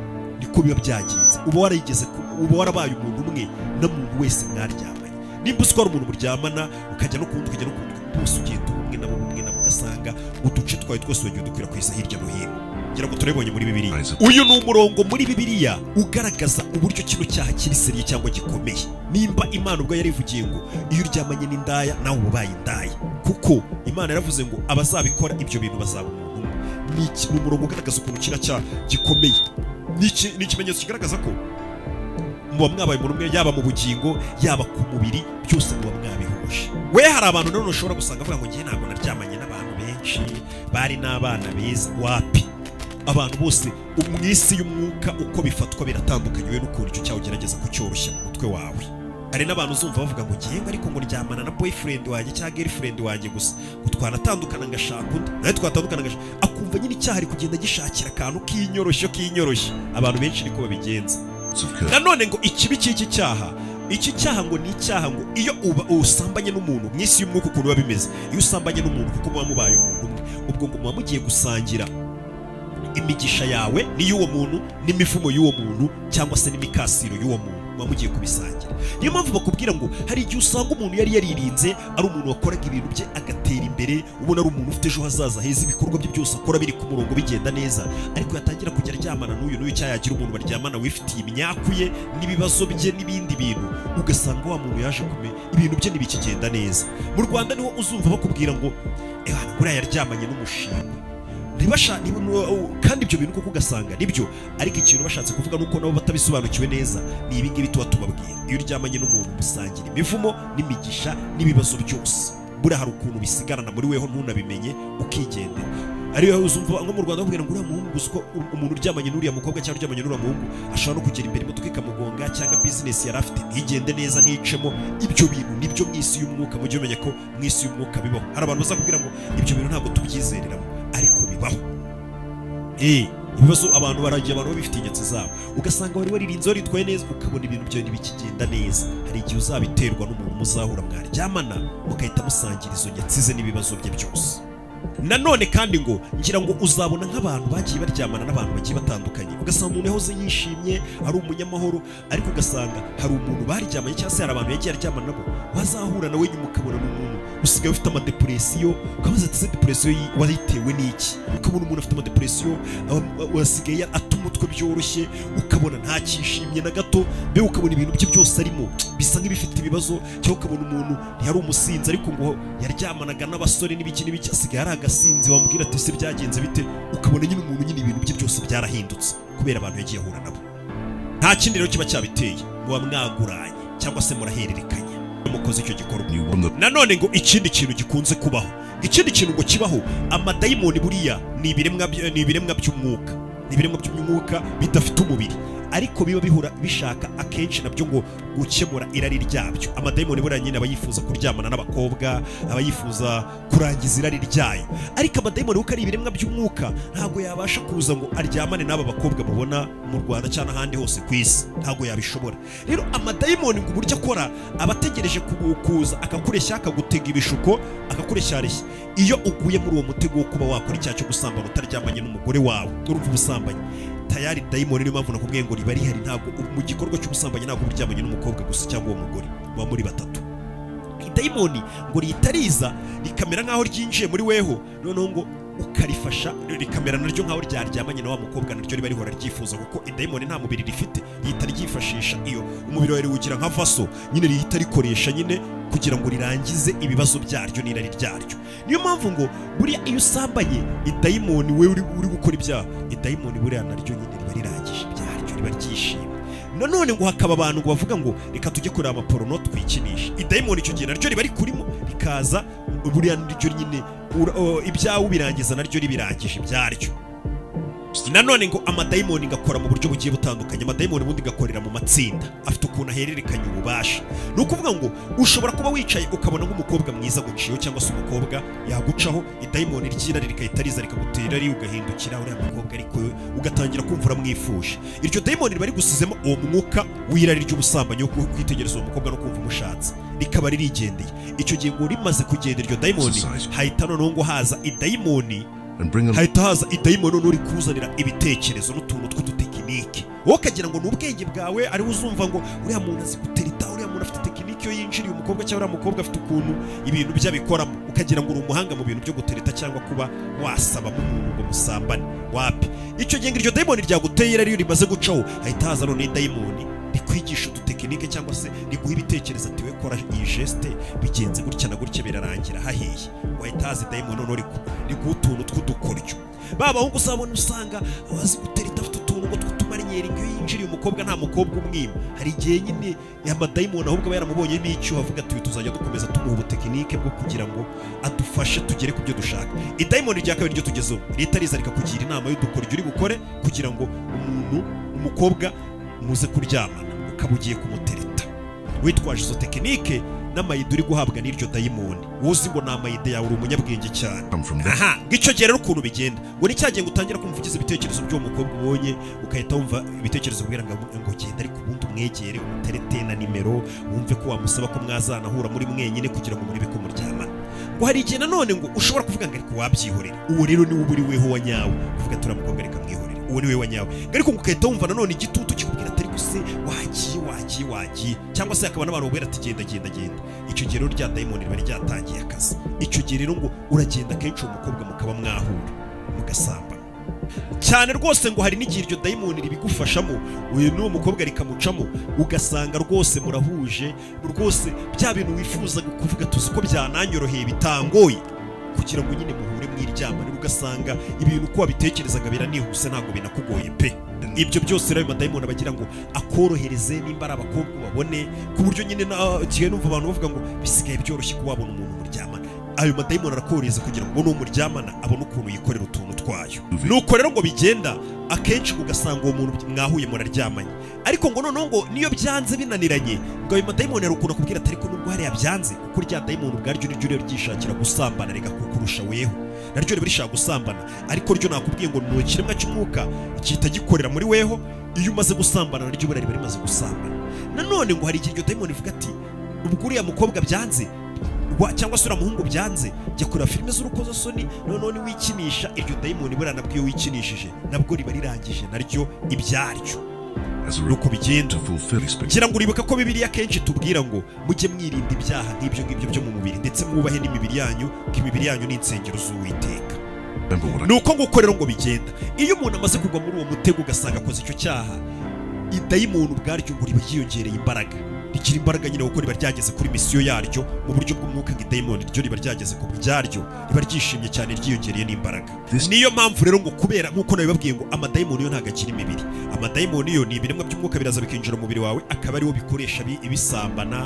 niko biba byagenze. uba warabaye umuntu umwe na muntu wese mwaryamanye. Nimba uzi ko ari umuntu muryamana ukajya no kundi bose ugenda umwe nabo ugasanga uduce twawe twose wagiye dukwirakwiza hirya no hino. Ngira ngo turebonye muri Bibiliya. Uyu ni umurongo muri Bibiliya ugaragaza uburyo kino cyaha kiri seriye cyangwa gikomeye. Nimba Imana ubwo yarivugiye ngo iyo uryamanye n'indaya nawe ubaye indaya, kuko Imana yaravuze ngo abazabikora ibyo bintu bazaba umuntu umwe. Ni umurongo ugaragaza ukuntu kino cyaha gikomeye. Ni ikimenyetso kigaragaza ko muba mwabaye umuntu umwe, yaba mu bugingo yaba ku mubiri, byose muba mwabihuje. We hari abantu nanone ushobora gusanga avuga ngo ngiye ntabwo naryamanye n'abantu benshi bari n'abana beza. Wapi, abantu bose mu isi y'umwuka uko bifatwa biratandukanye, we n'ukuntu icyo cyaha ugerageza kucyoroshya mu mutwe wawe. Hari n'abantu uzumva bavuga ngo ngiye ariko ngo ryamana na boyfriend wanjye cyangwa girlfriend wanjye gusa, ngo twanatandukana ngashaka undi, nawe twatandukana ngashaka, akumva nyine icyaha ari kugenda gishakira akantu k'inyoroshyo. Abantu benshi niko babigenza. Nanone ngo ikibi cy'iki cyaha ngo ni icyaha ngo iyo usambanye n'umuntu mu isi y'umwuka ukuntu biba bimeze, iyo usambanye n'umuntu kuko muba mubaye umuntu umwe, ubwo ngo muba mugiye gusangira imigisha yawe n'iy'uwo muntu n'imivumo y'uwo muntu cyangwa se n'imikasiro y'uwo muntu, muba mugiye kubisangira. Niyo mpamvu bakubwira ngo hari igihe usanga umuntu yari yaririnze, ari umuntu wakoraga ibintu bye agatera imbere, ubona ari umuntu ufite ejo hazaza heza, ibikorwa bye byose akora biri ku murongo bigenda neza, ariko yatangira kujya aryamana n'uyu cyayagira umuntu baryamana wifitiye imyaku ye n'ibibazo bye n'ibindi bintu, ugasanga wa muntu yaje kumenya ibintu bye ntibikigenda neza. Mu Rwanda niho uzumva bakubwira ngo buriya yaryamanye n'umushingwe, kandi ibyo bintu kuko ugasanga nibyo, ariko ikintu bashatse kuvuga nuko nabo batabisobanukiwe neza. Ni ibi ngibi tuba tubabwira, iyo uryamanye n'umuntu musangira imivumo n'imigisha n'ibibazo byose, buriya hari ukuntu bisigarana muri weho ntunabimenye ukigendera. Ariyo uzumva nko mu Rwanda bakubwira ngo uriya muhungu gusa ko umuntu uryamanye n'uriya mukobwa cyangwa uryamanye n'uriya muhungu ashobora no kugera imbere imodoka ikamugonga, cyangwa business yari afite ntigende neza nticemo. Ibyo bintu nibyo mu isi y'umwuka, mujye mumenya ko mu isi y'umwuka bibaho. Hari abantu bazakubwira ngo ibyo bintu ntabwo tubyizereramo, ariko bibaho. Ibibazo abantu baragiye, abantu bifite inyatsi zabo, ugasanga wari waririnze waritwaye neza, ukabona ibintu byawe ntibikigenda neza. Hari igihe uzabiterwa n'umuntu muzahura mwaryamana mugahita musangira izo nyatsi ze n'ibibazo bye byose. Nanone kandi ngo ngira ngo uzabona nk'abantu bagiye baryamana n'abantu bagiye batandukanye, ugasanga umuntu yahoze yishimye ari umunyamahoro, ariko ugasanga hari umuntu baryamanye cyangwa se hari abantu yagiye aryamana nabo, wazahura nawe nyuma ukabona n'umuntu usigaye ufite amadepresiyo, ukabaza ati depresiyo waritewe n'iki? Ukabona umuntu afite amadepresiyo wasigaye ata umutwe byoroshye, ukabona nta cyishimye na gato, mbega ukabona ibintu bye byose arimo bisa nk'ibifite ibibazo. Cyangwa ukabona umuntu ntiyari umusinzi ariko ngo yaryamanaga n'abasore n'ibiki asigaye ari agasinzi, wamubwira ati se byagenze bite? Ukabona nyine umuntu nyine ibintu bye byose byarahindutse kubera abantu yagiye ahura nabo. Nta kindi rero kiba cyabiteye, muba mwaguranye cyangwa se murahererekanya mukoze icyo gikorwa. Nanone ngo ikindi kintu gikunze kubaho, ikindi kintu ngo kibaho, amadayimoni buriya ni ibiremwa by'umwuka bidafite umubiri, ariko biba bihura bishaka akenshi nabyo ngo gukemura irari ryabyo. Amadayimoni buriya nyine aba yifuza kuryamana n'abakobwa, aba yifuza kurangiza irari ryayo, ariko amadayimoni kuko ari ibiremwa by'umwuka ntabwo yabasha kuza ngo aryamane n'aba bakobwa mubona mu Rwanda cyangwa ahandi hose ku isi, ntabwo yabishobora. Rero amadayimoni ngo uburyo akora aba ategereje kuza akakureshya, akagutega ibishuko, akakureshya. Iyo uguye muri uwo mutego wo kuba wakora icyaha cyo gusambana utaryamanye n'umugore wawe, urumva ubusambanyi tayari dayimoni. Niyo mpamvu nakubwiye ngo riba rihari, ntabwo mu gikorwa cy'ubusambanyi ntabwo uryamanye n'umukobwa gusa cyangwa uwo mugore, muba muri batatu. Idayimoni ngo ritariza rikamera nk'aho ryinjiye muri weho, noneho ngo ukarifasha rikamera naryo nk'aho ryaryamanye na wa mukobwa, naryo riba rihora ryifuza, kuko idayimoni nta mubiri rifite, rihita ryifashisha iyo umubiri wawe ugira nka vaso nyine, rihita rikoresha nyine kugira ngo rirangize ibibazo byaryo n'irari ryaryo. Niyo mpamvu ngo buriya iyo usambanye idayimoni, we uri gukora ibyaha, idayimoni buriya naryo nyine riba rirangije ibyaryo, riba ryishimye. Nanone ngo hakaba abantu ngo bavuga ngo reka tujye kureba amaporono twikinisha, idayimoni icyo gihe naryo riba rikurimo, rikaza buriya naryo nyine ibyawe birangiza naryo ribirangije ibyaryo. Nanone ngo amadayimoni ngakora mu buryo bugiye butandukanye. Amadayimoni ubundi gakorera mu matsinda, afite ukuntu ahererekanya ububasha. Ni ukuvuga ngo ushobora kuba wicaye ukabona nk'umukobwa mwiza guciyeho, cyangwa se umukobwa yagucaho, idayimoni ry'irari rikahita riza rikagutera ari ugahindukira uriya mukobwa, ariko ugatangira kumva uramwifuje. Iryo dayimoni riba rigusizemo uwo mwuka w'irari ry'ubusambanyi wo kwitegereza uwo mukobwa no kumva umushatsi, rikaba ririgendeye. Icyo gihe ngo rimaze kugenda iryo dayimoni, hahita noneho ngo haza idayimoni, hahita haza idayimoni uri kuzanira ibitekerezo n'utuntu tw'udutekinike tekinike, wowe ukagira ngo ni ubwenge bwawe ariwe uzumva ngo uriya muntu azi gutereta, uriya muntu afite tekinike iyo yinjiriye umukobwa cyangwa uriya mukobwa afite ukuntu ibintu byabikoramo, ukagira ngo uri umuhanga mu bintu byo gutereta cyangwa kuba wasabamo umuntu ngo musambane. Wapi, icyo gihe iryo dayimoni ryaguteye rero iyo rimaze gucaho hahita haza none dayimoni rikwigisha udutekinike cyangwa se riguha ibitekerezo ati we kora iyi geste bigenze gutya na gutya birarangira hahiye. Wahita haza dayimoni noneho riguha utuntu tw'udukoryo. Babahungu usabona usanga abazi gutereta afite utuntu ngo tw'utumarinyeri, ngo iyo yinjiriye umukobwa nta mukobwa umwima. Hari igihe nyine amadayimoni ahubwo aba yaramubonye n'icyo avuga ati tuzajya dukomeza tumuha ubutekinike bwo kugira ngo adufashe tugere ku byo dushaka. Idayimoni rya kabiri ryo tugezeho leta riza rikakugira inama y'udukoryo uri bukore kugira ngo umukobwa muze kuryamana, ukaba ugiye kumutereta witwaje izo tekinike n'amayide uri guhabwa n'iryo dayimoni. Uzi ngo ni amayide yawe, uri umunyabwenge cyane. Aha, ngicyo gihe rero ukuntu bigenda ngo ni cyagiye gutangira kumva ugize ibitekerezo by'uwo mukobwa ubonye, ukahita wumva ibitekerezo bwira ngo genda ariko ubundi umwegere umuterete na nimero, wumve ko wamusaba ko mwazanahura muri mwenyine kugira ngo murebe ko muryamana. Ngo hari igihe nanone ngo ushobora kuvuga ngo ariko wabyihorera, uwo rero niwe uri weho wa nyawe, kuvuga ati uriya mukobwa reka mwihorere, uwo niwe wa nyawe. Ariko ukahita wumva nanone igitutu kikubwira ati ariko se wagiye, cyangwa se akaba n'abantu babwira ati genda. Icyo gihe rero rya dayimoni riba ryatangiye akazi. Icyo gihe rero ngo uragenda kenshi uwo mukobwa mukaba mwahura mugasambana cyane rwose. Ngo hari n'igihe iryo dayimoni ribigufashamo, uyu n'uwo mukobwa rikamucamo, ugasanga rwose murahuje rwose, bya bintu wifuzaga kuvuga tuzi ko byananyoroheye bitangoye kugira ngo nyine muhure mwiryamane, ugasanga ibintu uko wabitekerezaga biranihuse ntabwo binakugoye pe. Ibyo byose rero amadayimoni bagira ngo akorohereze nimba ari abakobwa babone, ku buryo nyine gihe numva abantu bavuga ngo bisigaye byoroshye kuba wabona umuntu muryamana. Ayo madayimoni arakorohereza kugira ngo n'umuryamana abone ukuntu yikorera utuntu twayo. Nuko rero ngo bigenda akenshi ugasanga uwo muntu mwahuye muraryamanye, ariko ngo noneho ngo niyo byanze binaniranye, ngo ayo madayimoni ari ukuntu akubwira ati ariko nubwo hariya byanze, kuko rya dayimoni ubwaryo niryo rero ryishakira gusambana rigakukurusha weho, naryo riba rishaka gusambana, ariko ryo nakubwiye ngo ni ikiremwa cy'umwuka gihita gikorera muri weho. Iyo umaze gusambana naryo riba rimaze gusambana. Nanone ngo hari igihe iryo dayimoni ivuga ati ubwo uriya mukobwa byanze cyangwa se uriya muhungu byanze, jya kureba filime z'urukozasoni noneho niwikinisha. Iryo dayimoni buriya nabwo iyo wikinishije nabwo riba rirangije naryo ibyaryo. Nuko bigenda. Ngira ngo uribuka ko Bibiliya kenshi tubwira ngo mujye mwirinda ibyaha nk'ibyo ngibyo byo mu mubiri, ndetse mwubahe n'imibiri yanyu, ko imibiri yanyu ni insengero z'Uwiteka. Nuko nguko rero ngo bigenda. Iyo umuntu amaze kugwa muri uwo mutego ugasanga akoze icyo cyaha, idayimoni ubwaryo ngo riba ryiyongereye imbaraga, rigira imbaraga nyine kuko riba ryageze kuri misiyo yaryo mu buryo bw'umwuka. Idayimoni ryo riba ryageze ku byaryo, riba ryishimye cyane, ryiyongereye n'imbaraga. Niyo mpamvu rero ngo kubera nk'uko nabibabwiye ngo amadayimoni yo ntabwo akiri imibiri. Amadayimoni yo ni ibiremwa by'umwuka, biraza bikinjira mu mubiri wawe, akaba ariwo bikoresha ibisambana,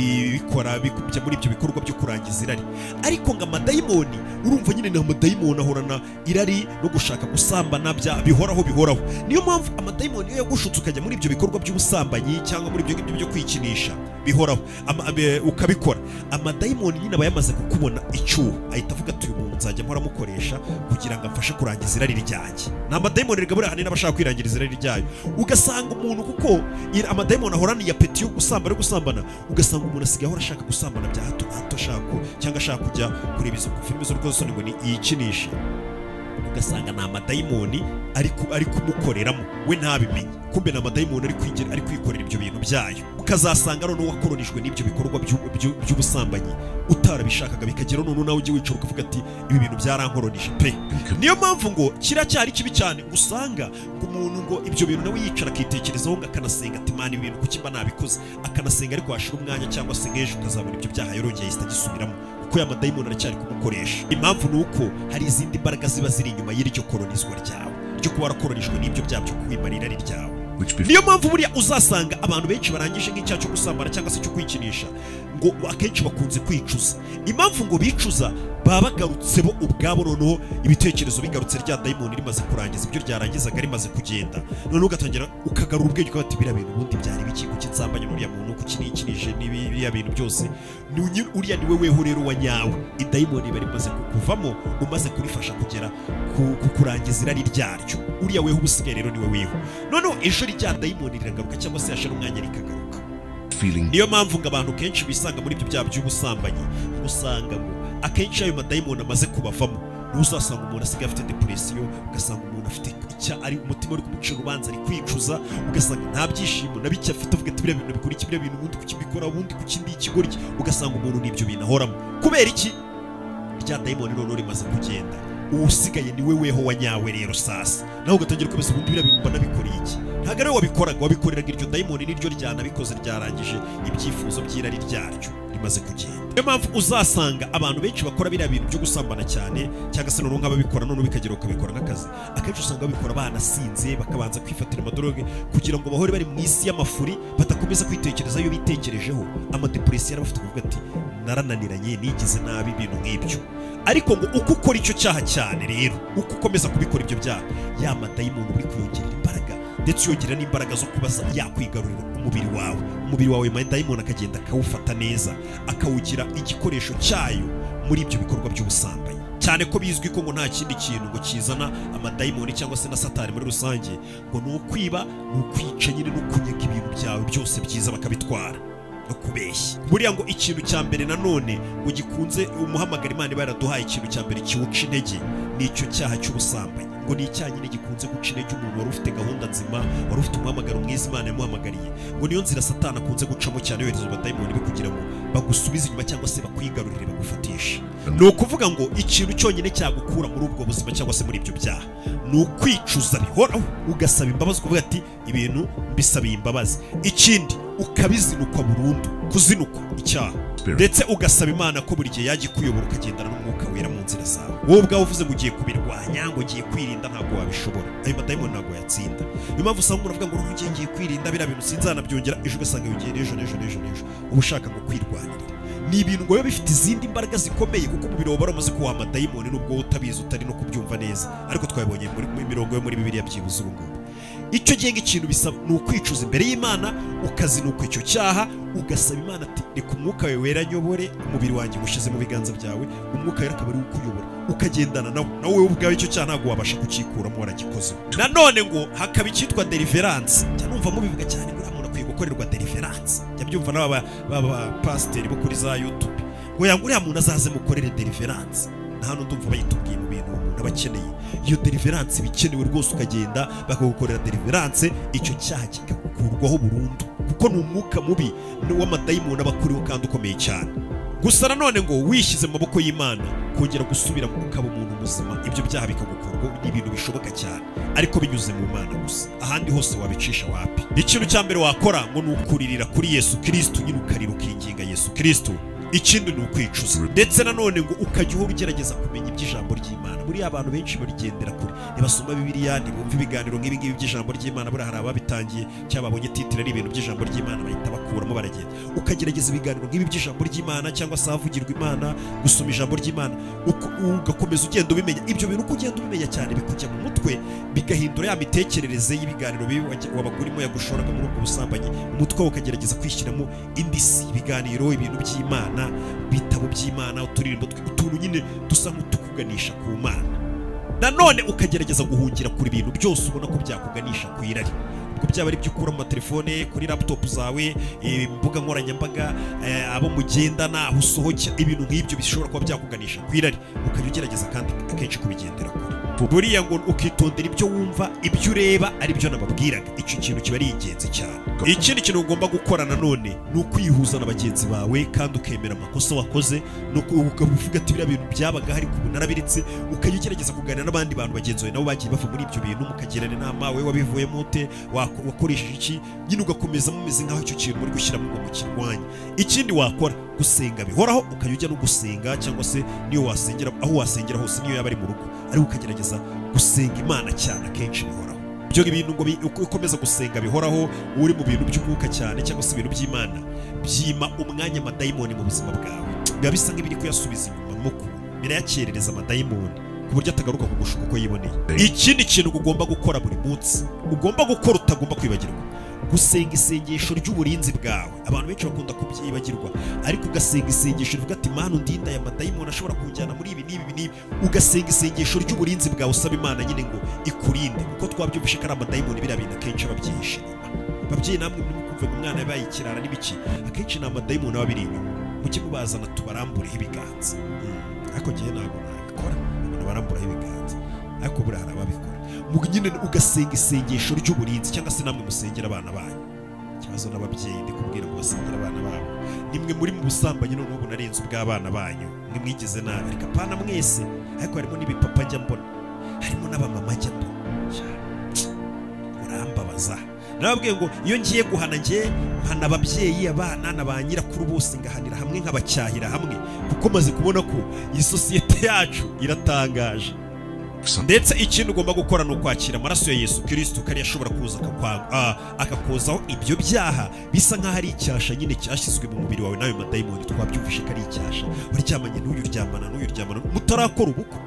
bikora bikubye muri ibyo bikorwa byo kurangiza irari. Ariko ngo amadayimoni urumva nyine ni amadayimoni ahorana irari no gushaka gusambana bihoraho. Niyo mpamvu amadayimoni yo yagushutse ukajya muri ibyo bikorwa by'ubusambanyi cyangwa muri ibyo ngibyo byo kwikinisha bihoraho ukabikora, amadayimoni nyine aba yamaze kukubona icyuho, ahita avuga ati uyu muntu nzajya mpora mukoresha kugira ngo amfashe kurangiza irari ryanjye. Ni amadayimoni rigabura ahanini n'abashaka kwirangiriza irari ryayo. Ugasanga umuntu kuko amadayimoni ahoraniye apeti yo gusambana, ugasanga umuntu asigaye ahora ashaka gusambana bya hato na hato, cyangwa ashaka kujya kureba izo filime z'urukozasoni ngo yikinishe. Ugasanga ni amadayimoni ari kumukoreramo we ntabimenye, kumbe ni amadayimoni ari kwikorera ibyo bintu byayo. Ukazasanga noneho wakoronijwe n'ibyo bikorwa by'ubusambanyi utarabishakaga, bikagera noneho nawe ujye wicara ukavuga ati ibi bintu byarankoronije pe. Niyo mpamvu ngo kiracyari kibi cyane usanga ngo umuntu ngo ibyo bintu nawe yicara akitekerezaho, ngo akanasenga ati mana ibintu kuki mba nabikoze, akanasenga ariko hashira umwanya cyangwa se nk'ejo ukazabona ibyo byaha yorongeye ahita agisubiramo, kuko ya madayimoni aracyari kumukoresha. Impamvu ni uko hari izindi mbaraga ziba ziri inyuma y'iryo koronizwa ryawe, ryo kuba warakoronijwe n'ibyo byabyo kwimarira ari ryawe. Niyo mpamvu buriya uzasanga abantu benshi barangije nk'icyaha cyo gusambana cyangwa se cyo kwikinisha, ngo akenshi bakunze kwicuza. Impamvu ngo bicuza baba bagarutse bo ubwabo, noneho ibitekerezo bigarutse rya dayimoni rimaze kurangiza ibyo ryarangizaga rimaze kugenda, noneho ugatangira ukagarura ubwenge ukaba ati biriya bintu ubundi byari biki, kuki nsambanye n'uriya muntu, kuki nikinije n'ibiriya bintu byose. Uriya ni we weho rero wa nyawe. Idayimoni bari maze kukuvamo, umaze kurifasha kugera ku kurangiza irari ryaryo. Uriya weho ubusigaye rero ni we weho. Noneho ejo rya dayimoni riragaruka cyangwa se yashira umwanya rikagaruka. Niyo mpamvu ngo abantu kenshi bisanga muri ibyo byaha by'ubusambanyi, usanga ngo akenshi ayo madayimoni amaze kubavamo, uzasanga umuntu asigaye afite depression, ugasanga umuntu afite icya ari umutima uri kumucira urubanza, ari kwicuza, ugasanga nta byishimo na bike afite, avuga ati biriya bintu bikora iki, biriya bintu ubundi kukibikora, ubundi kukindi ikigoryi, ugasanga umuntu n'ibyo bintu ahoramo. Kubera iki? Rya dayimoni none rimaze kugenda, usigaye niwe weho wanyawe rero sasa, naho ugatangira kwibasa ubundi biriya bintu mbana bikoreye iki. Ntabwo ari wabikoraga, wabikoreraga iryo dayimoni niryo ryanabikoze, ryarangije ibyifuzo by'irari ryaryo rimaze kugenda. Niyo mpamvu uzasanga abantu benshi bakora biriya bintu byo gusambana cyane, cyangwa se noneho nk'ababikora none bikagera ukabikora nk'akazi, akenshi usanga babikora banasinze, bakabanza kwifatira amadoroge kugira ngo bahore bari mu isi y'amafuri, batakomeza kwitekereza iyo bitekerejeho. Amadepresiyo yarabafite kuvuga ati narananiranye, nigize nabi, ibintu nk'ibyo. Ariko ngo uko ukora icyo cyaha cyane rero, uko ukomeza kubikora ibyo byaha, ya madayimoni uri kuyongerera imbaraga, ndetse yongera n'imbaraga zo kubaza yakwigarurira umubiri wawe madayimoni akagenda akawufata neza, akawugira igikoresho cyayo muri ibyo bikorwa by'ubusambanyi. Cyane ko bizwi ko ngo nta kindi kintu ngo kizana amadayimoni cyangwa se na satani muri rusange, ngo ni ukwiba, ni ukwica nyine, no kunyaga ibintu byawe byose byiza bakabitwara no kubeshya. Buriya ngo ikintu cya mbere nanone ngo gikunze umuhamagara Imana iba yaraduhaye, ikintu cya mbere kiwuca intege ni icyo cyaha cy'ubusambanyi. Ngo ni icyaha nyine gikunze guca intege umuntu wari ufite gahunda nzima, wari ufite umuhamagaro mwiza Imana yamuhamagariye. Ngo niyo nzira satani akunze gucamo cyane yohereza abadayimoni be kugira ngo bagusubize inyuma cyangwa se bakwigarurire, bagufatishe. Ni ukuvuga ngo ikintu cyonyine cyagukura muri ubwo buzima cyangwa se muri ibyo byaha ni ukwicuza bihoraho, ugasaba imbabazi, kuvuga ati ibintu mbisabiye imbabazi. Ikindi ukabizinukwa burundu, kuzinukwa icyaha, ndetse ugasaba Imana ko buri gihe yajya kuyobora, ukagendana n'umwuka wera mu nzira zawe. Wowe ubwawe uvuze ngo ugiye kubirwanya, ngo ugiye kwirinda, ntabwo wabishobora. Ayo madayimoni ntabwo yatsinda. Niyo mpamvu usanga umuntu avuga ngo ngiye kwirinda, biriya bintu sinzanabyongera, ejo ugasanga yongeye ejo uba ushaka ngo kwirwanirira. Ni ibintu ngo biba bifite izindi mbaraga zikomeye, kuko umubiri wawe waramaze kuwa amadayimoni, nubwo utabizi, utari no kubyumva neza, ariko twabibonye muri mirongo yo muri Bibiliya byibuze ubu ngubu. Icyo gihe ikintu bisaba ni ukwicuza imbere y'Imana, ukazinuka icyo cyaha, ugasaba Imana ati reka umwuka wawe wera nyobore, umubiri wanjye ushize mu biganza byawe, umwuka wera akaba ari ukuyobora, ukagendana nawe ubwawe. Icyo cyaha ntabwo wabasha kukikuramo waragikoze. Nanone ngo hakaba icyitwa deliverance. Numva mubivuga cyane ngo umuntu akwiye gukorerwa deliverance. Byumva n'aba pasiteri bo kuri za YouTube ngo yanguriya muntu azaze mukorere deliverance. Hano ndumva bayitubwiye mu bintu umuntu abakeneye. Iyo deliverance bikenewe rwose, ukagenda bakagukorera deliverance, icyo cyaha kikagukurwaho burundu, kuko ni umwuka mubi w'amadayimoni aba akuriho kandi ukomeye cyane. Gusa nanone ngo wishyize mu maboko y'Imana, kongera gusubira ukaba umuntu muzima, ibyo byaha bikagukurwaho. Ni ibintu bishoboka cyane, ariko binyuze mu Mana gusa, ahandi hose wabicisha wapi. Ikintu cya mbere wakora ngo ni ukuririra kuri Yesu Kristo, nyine ukarira ukinginga Yesu Kristo. Ikindi ni ukwicuza, ndetse nanone ngo ukajya uhora ugerageza kumenya iby'ijambo ry'Imana. Buriya abantu benshi barigendera kure, ntibasoma Bibiliya, ntibumva ibiganiro nk'ibi ngibi by'ijambo ry'Imana. Buriya hari ababitangiye cyangwa babonye titire ari ibintu by'ijambo ry'Imana, bahita bakuramo baragenda. Ukagerageza ibiganiro nk'ibi by'ijambo ry'Imana, cyangwa se ahavugirwa Imana, gusoma ijambo ry'Imana, ugakomeza ugenda ubimenya. Ibyo bintu uko ugenda ubimenya cyane bikujya mu mutwe, bigahindura ya mitekerereze y'ibiganiro wabaga urimo yagushoraga muri ubwo busambanyi. Umutwe wawe ukagerageza kwishyiramo indi si, ibiganiro, ibintu by'Imana, bitabo by'Imana, uturirimbo, utuntu nyine dusa nk'utukuganisha ku Mana. Nanone ukagerageza guhungira kuri ibintu byose ubona ko byakuganisha ku irari, ubwo byaba ari ibyo ukura mu matelefone, kuri laptop zawe, imbuga nkoranyambaga, abo mugendana, aho usohokera, ibintu nk'ibyo bishobora kuba byakuganisha ku irari, ukajya ugerageza kandi akenshi kubigendera kure. Buriya ngo ukitondera ibyo wumva, ibyo ureba ari byo nababwiraga. Icyo kintu kiba ari ingenzi cyane. Ikindi kintu ugomba gukora nanone ni ukwihuza na bagenzi bawe, kandi ukemera amakosa wakoze, ukavuga ati biriya bintu byabaga hari ku narabiritse, ukajya ugerageza kuganira n'abandi bantu bagenzi bawe nabo bagiye bava muri ibyo bintu, mukagirana inama, we wabivuyemo ute, wakoresheje iki, nyine ugakomeza mumeze nk'aho icyo kintu muri gushyiramo ngo mukirwanye. Ikindi wakora, gusenga bihoraho, ukajya ujya no gusenga, cyangwa se niyo wasengera, aho wasengera hose, niyo yaba ari mu rugo, ariko ukagerageza gusenga Imana cyane akenshi bihoraho. Ibyo bintu ngo ukomeza gusenga bihoraho, uri mu bintu by'umwuka cyane cyangwa se ibintu by'Imana, byima umwanya amadayimoni mu buzima bwawe. Biba bisa nk'ibiri kuyasubiza inyuma mu kuntu, birayakerereza amadayimoni ku buryo atagaruka kugushuka uko yiboneye. Ikindi kintu ugomba gukora buri munsi, ugomba gukora utagomba kwibagirwa, gusenga isengesho ry'uburinzi bwawe. Abantu benshi bakunda kubyibagirwa, ariko ugasenga isengesho rivuga ati Mana undinda aya madayimoni ashobora kunjyana muri ibi n'ibi. Ugasenga isengesho ry'uburinzi bwawe, usaba Imana nyine ngo ikurinde, kuko twabyumvishe ko ari amadayimoni biriya bintu akenshi ababyihishe inyuma. Babyeyi namwe muri kumva ngo umwana yabaye ikirara n'ibiki, akenshi ni amadayimoni aba biri inyuma. Mujye mubazana tubarambureho ibiganza. Ariko njyewe ntabwo nabikora, baramburaho ibiganza ariko buri hari ababikora mu nyine ugasenga isengesho ry'uburinzi cyangwa se namwe musengera abana banyu cyazo n'ababyeyi ndi kubwira ngo basengera abana babo nimwe muri mu busambanyi none ubu narenze ubw'abana banyu mwigeze nabi reka pana mwese ariko harimo n'ibipapa njya mbona harimo n'abamama njya mbona murambabaza nababwiye ngo iyo ngiye guhana ngiye mpana ababyeyi abana na ba nyirakuru bose ngahanira hamwe nk'abacyahira hamwe kuko maze kubona ko iyi sosiyete yacu iratangaje ndetse ikintu ugomba gukora ni ukwakira amaraso ya Yesu Kristo kari yashobora kuza akakozaho ibyo byaha bisa nk'aho ari icyasha nyine cyashyizwe mu mubiri wawe nawe madayimoni twabyumvishe ko ari icyasha waryamanye n'uryamana mutarakora ubukwe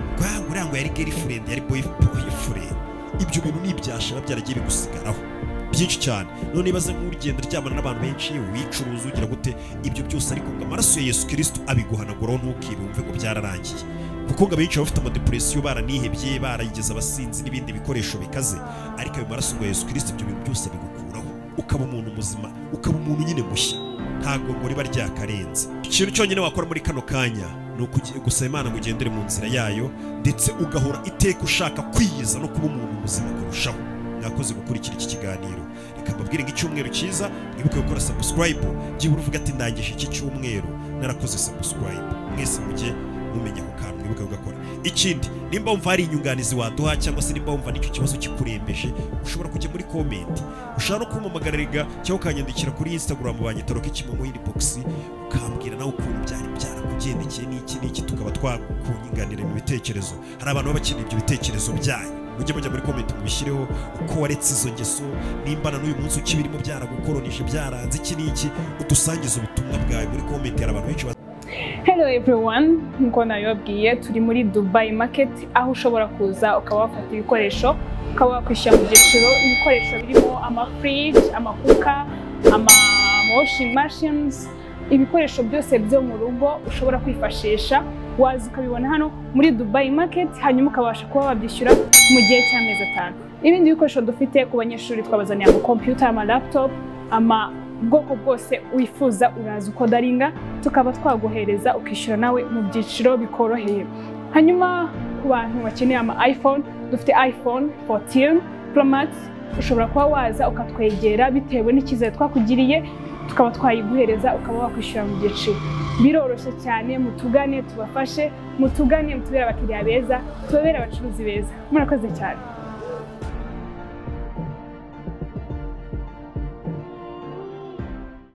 ngo yari girlfriend yari boyfriend ibyo bintu n'ibyasha byaragiye bigusigaraho byinshi cyane none ibaze nk'urugendo ryamana n'abantu benshi wicuruza ugira gute ibyo byose ariko ngo amaraso ya Yesu Kristo abiguhanaguraho ntukibumve ngo byararangiye kuko ngo abenshi bafite amadepresiyo baranihebye barayigeza abasinzi n'ibindi bikoresho bikaze ariko ayo maraso ngo Yesu Kristo ibyo bintu byose abigukuraho ukaba umuntu muzima ukaba umuntu nyine mushya ntabwo ngo riba ryakarenze ikintu cyonyine wakora muri kano kanya ni gusaba Imana ngo ugendere mu nzira yayo ndetse ugahora iteka ushaka kwiyiza no kuba umuntu muzima kurushaho mwakoze gukurikira iki kiganiro reka mbabwire ngo icyumweru cyiza mwibuke gukora subscribe byibura uvuga ati ndangije iki cyumweru narakoze subscribe mwese mujye mumenya ko kantu mwibuke ugakora ikindi nimba wumva hari inyunganizi waduha cyangwa se nimba wumva n'icyo kibazo kikurembeje ushobora kujya muri comment ushobora no kumpamagarira cyangwa ukanyandikira kuri Instagram banyitaro k'ikimomo inbox ukambwira nawe ukuntu byari byarakugendekeye n'iki tukaba twakunyunganira mu bitekerezo hari abantu babakeneye ibyo bitekerezo byanyu mujye mujya muri comment mubishyireho uko waretse izo ngeso nimba na n'uyu munsi ukibirimo byaragukoronije byaranze iki n'iki udusangiza ubutumwa bwawe muri comment hari abantu benshi. Hello everyone, nko nabibabwiye turi muri Dubai Market aho ushobora kuza ukaba wafata ibikoresho ukaba wakwishyura mu byiciro ibikoresho birimo ama fridge, amakuka, ama washing machines, ibikoresho byose byo mu rugo ushobora kwifashisha waza ukabibona hano muri Dubai Market hanyuma ukabasha kuba wabyishyura mu gihe cy'amezi 5. Ibindi bikoresho dufite ku banyeshuri twabazaniye ama computer, ama laptop, ama ubwoko bwose wifuza uraza ukodaringa tukaba twaguhereza ukishyura nawe mu byiciro bikoroheye. Hanyuma ku bantu bakeneye ama iPhone dufite iPhone 14 Pro Max ushobora kuba waza ukatwegera bitewe n'icyizere twakugiriye tukaba twayiguhereza ukaba wakwishyura mu byiciro. Biroroshye cyane mutugane tubafashe mutugane mutubere abakiriya beza tubere abacuruzi beza murakoze cyane.